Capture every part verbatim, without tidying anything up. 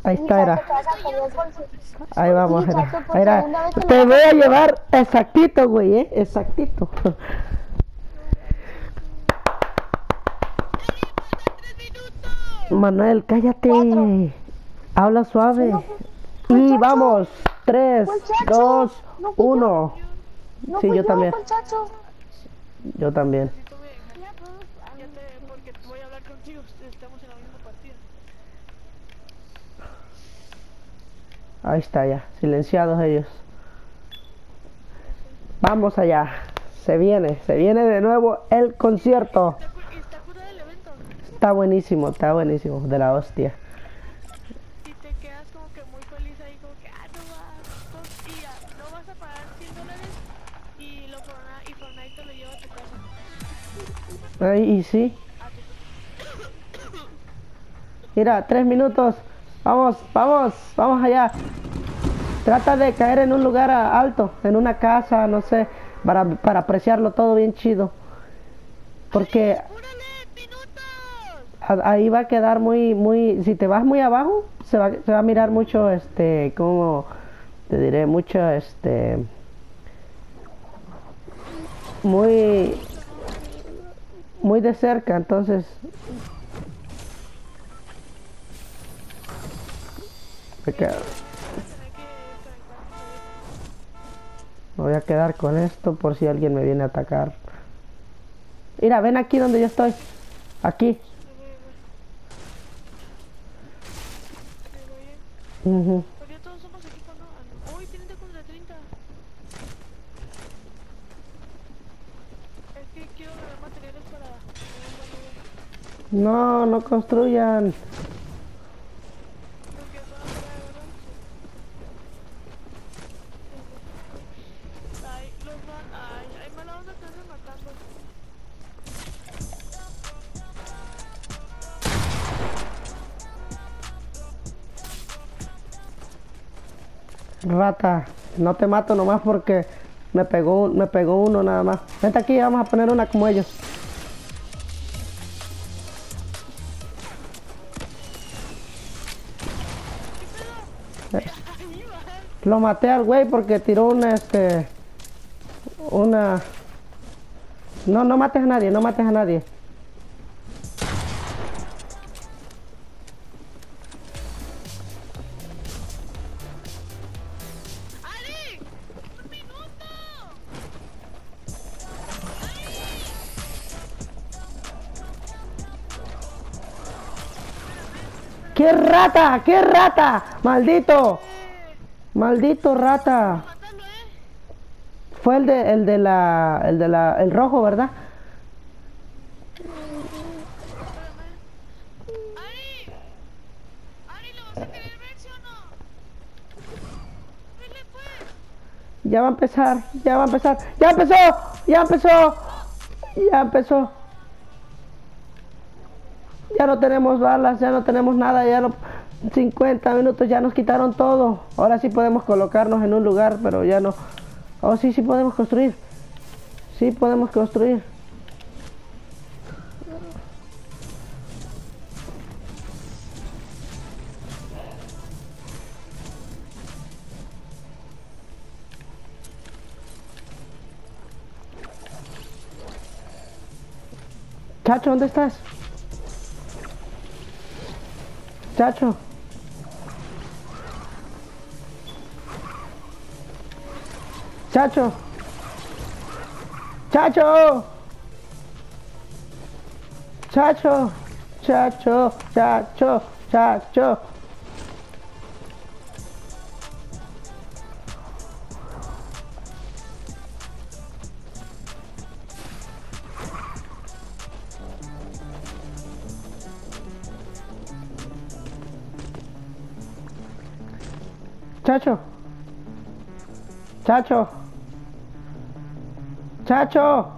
Ahí está, era. Chato, te vas a perder por- Ahí vamos, Sí, era. Chato, por Era. segunda vez te Te lo voy vas a llevar exactito, güey, eh. Exactito. Manuel, cállate. Cuatro. Habla suave. No, pues, fue Y Chacho. vamos. Tres, Fue Chacho. dos, No fui yo. uno. No Sí, fui yo también. fue el Chacho. Yo también. Si tú me ya te, porque voy a hablar contigo, estamos en la misma partida. Ahí está ya. Silenciados ellos. Vamos allá. Se viene. Se viene de nuevo el concierto. ¿Está curado el evento? Está buenísimo. Está buenísimo. De la hostia. Si te quedas como que muy feliz ahí, como que, ah, no vas, y ya, no vas a pagar cien dólares y, lo Fortnite, y Fortnite te lo lleva a tu casa. Ahí, y sí. Mira, tres minutos. Vamos, vamos, vamos allá. Trata de caer en un lugar alto, en una casa, no sé, para, para apreciarlo todo bien chido. Porque a- ahí va a quedar muy, muy, si te vas muy abajo, se va, se va a mirar mucho, este, como, te diré, mucho, este, muy, muy de cerca, entonces. Me quedo. Me voy a quedar con esto por si alguien me viene a atacar. Mira, ven aquí donde yo estoy. Aquí. Uh-huh. Porque todos somos equipo, ¿no? Uy, treinta contra treinta. Es que quiero ganar materiales para... No, no construyan. Porque eso no se ve, ¿verdad? Ay, los van... Ay, hay mala onda que andan matando. Rata, no te mato nomás porque me pegó, me pegó uno nada más. Vente aquí, vamos a poner una como ellos. Eh, Lo maté al güey porque tiró una, este, una... No, no mates a nadie, no mates a nadie. ¡Ali! ¡Un minuto! ¡Qué rata! ¡Qué rata! ¡Maldito! ¡Maldito rata! Mátalo, eh. Fue el de, el de la, el de la, el rojo, ¿verdad? ¡Ari! ¡Ari, lo vas a querer ver, sí o no! ¡Vele, pues! Ya va a empezar, ya va a empezar. ¡Ya empezó! ¡Ya empezó! ¡Ya empezó! Ya no tenemos balas, ya no tenemos nada, ya no... cincuenta minutos ya nos quitaron todo. Ahora sí podemos colocarnos en un lugar, pero ya no... Oh, sí, sí podemos construir. Sí podemos construir. Chacho, ¿dónde estás? Chacho. Chacho. Chacho. Chacho. Chacho. Chacho. Chacho. Chacho. Chacho. Chacho.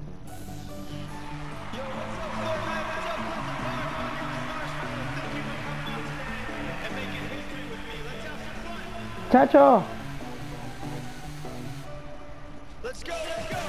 Chacho. Let's go, let's go.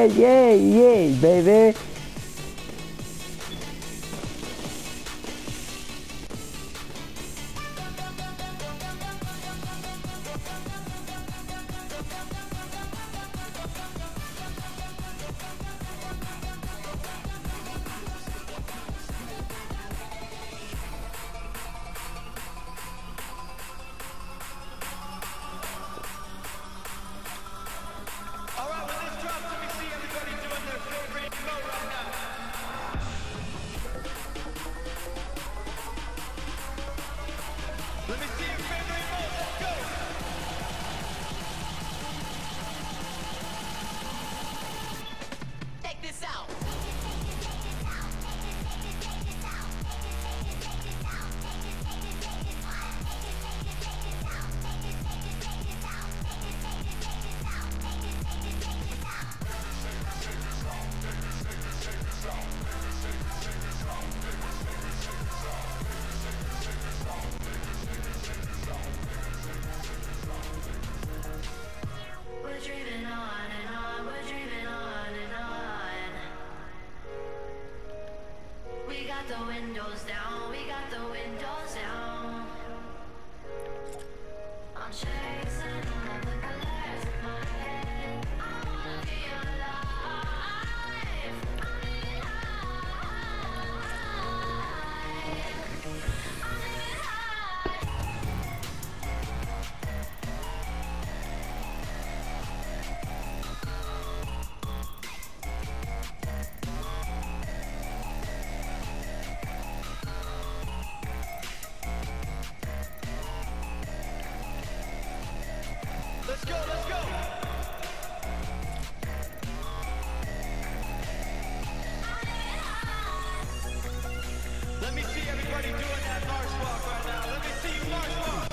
Yeah, yeah, yeah, baby. All right, when this drops, let me see everybody doing their favorite emote right now. Let me see your favorite emote. Let's go. Take this out. We're dreaming on and on, we're dreaming on and on. We got the windows down, we got the windows down. I'm chasing all the colors in my head. I wanna be alive. I'm living high. I'm living high. Let's go, let's go. Let me see everybody doing that march walk right now. Let me see you march walk.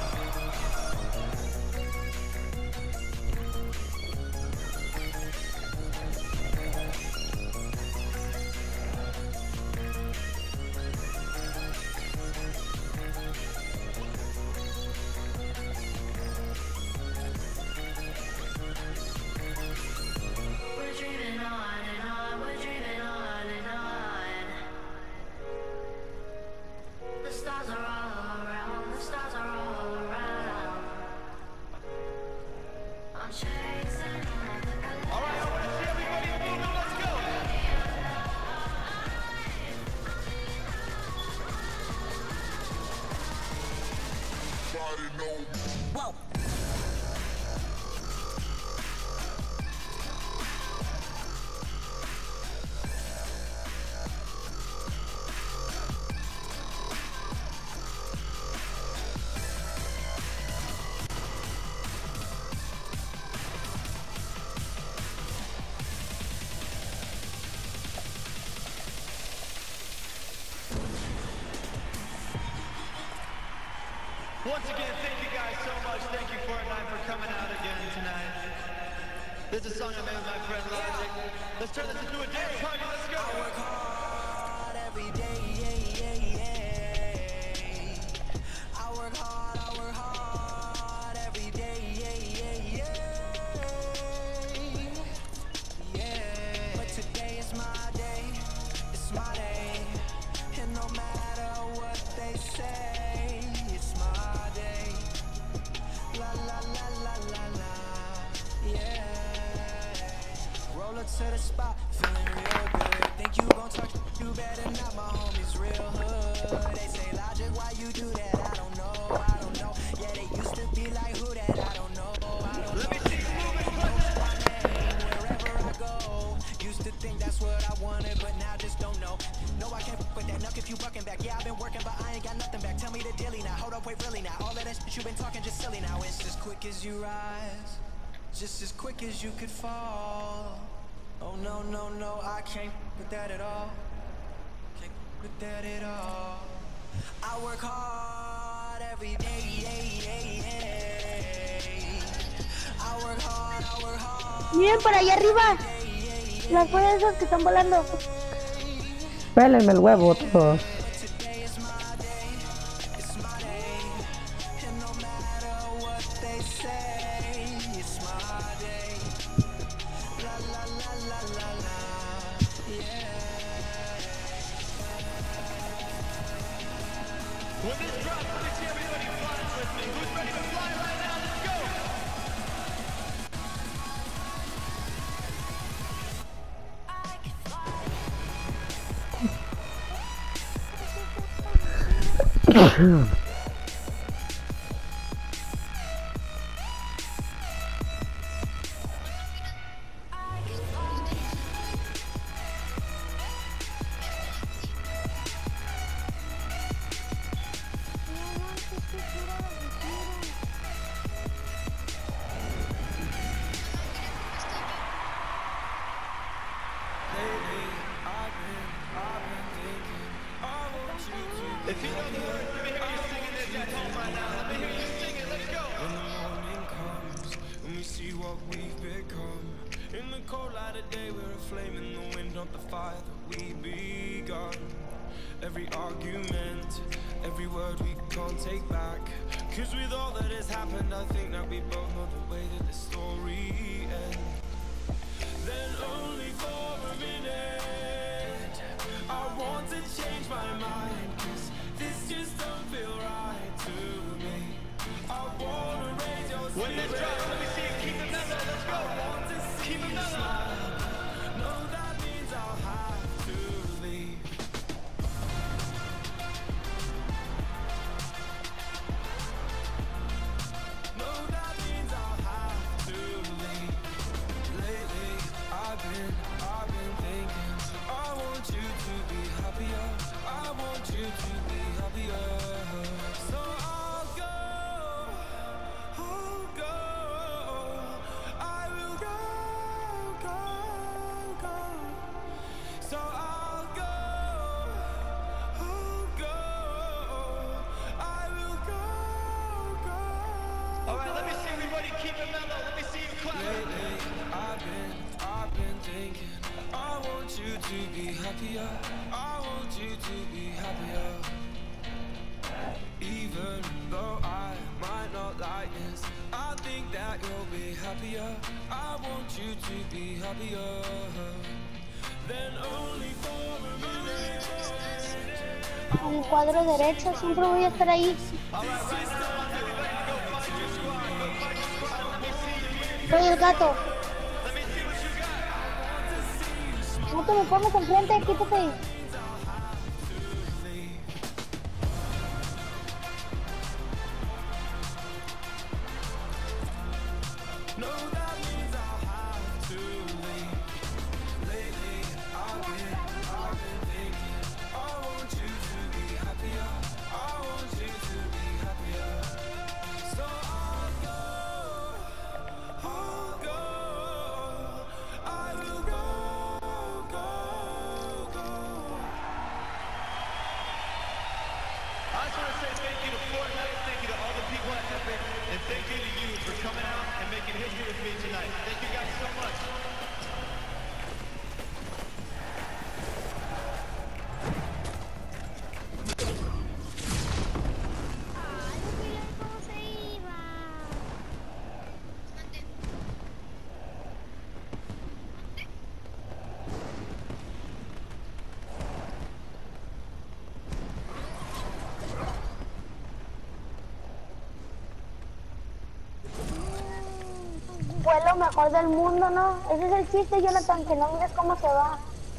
We're dreaming on and on, we're dreaming on and on. The stars are all around, the stars are all around. I'm chasing all the colors. All right, I want to see everybody moving. Let's go. Whoa. Once again, thank you guys so much. Thank you, Fortnite, for coming out again tonight. This is a song I made with my friend Logic. Let's turn this into a dance party. Let's go. I work hard every day. I work hard, I work hard every day. Yeah. But today is my day. It's my day. And no matter what they say, it's my day. La la la la la la. Yeah. Roll up to the spot, feeling real good. Think you gon' talk, you better not. My homies real hood. They say Logic, why you do that? I don't know, I don't know. Yeah, they used to be like who that? I don't know, I don't Let know. Me see you moving, my name wherever I go. Used to think that's what I wanted, but now just don't know. No, I can't f with that. Nuck if you bucking back. Yeah, I've been working, but I ain't got nothing back. Tell me the dilly now. Hold up, wait, really now. All of that shit you been talking just silly now. It's as quick as you rise, just as quick as you could fall. Oh no, no, no, I can't f with that at all. Can't f with that at all. I work hard every day. I work hard, I work hard. Miren para allá arriba. Las pollas esas que están volando. Pélenme el huevo todos. La la la la la. If you don't know it, let me hear you singing this at home right now. Let me hear you sing it. Let's go. When the morning comes and we see what we've become, in the cold light of day we're a flame in the wind, not the fire that we begun. Every argument, every word we can't take back, cause with all that has happened I think that we both know the way that the story ends. Then only for a minute I want to change my mind, cause this just don't feel right to me. I wanna raise your spirit. When this drops, let me see you keep it mellow. Let's go. I want to see keep it mellow. No, that means I'll have to leave. No, that means I'll have to leave. Lately, I've been, I've been thinking, I want you to be happier. I want you to be happier. So I'll go, I'll go, I will go, go, go. So I'll go, I'll go, I will go, go. All right, let me see everybody keep it mellow. Let me see you clap. Lately, I've been, I've been thinking, I want you to be happier. I want you to be happier. Even though I might not like this, I think that you'll be happier. I want you to be happier. Then only for a minute. En cuadro derecho, siempre voy a estar ahí. Soy el gato. No te me pongas enfrente, quítate. No, that means I'll have to leave. Lately, I've been, I've been thinking, I want you to be happier. I want you to be happier. So I'll go, I'll go, I will go, go, go. I just want to say thank you to Fortnite, thank you to all the people at Epic, and thank you to you for coming out and making history with me tonight. Thank you guys so much. Ay, no mira cómo se iba. Fue lo mejor del mundo, ¿no? Ese es el chiste, Jonathan, que no mires cómo se va.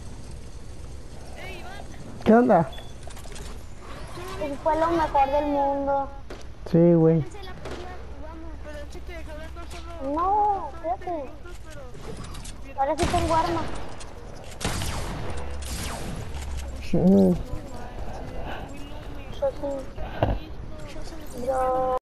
¿Qué onda? Ese fue lo mejor del mundo. Sí, güey. Pero el chiste de hablando solo No, fíjate. minutos, pero Ahora sí tengo arma. Mm. Yo sí. Yo...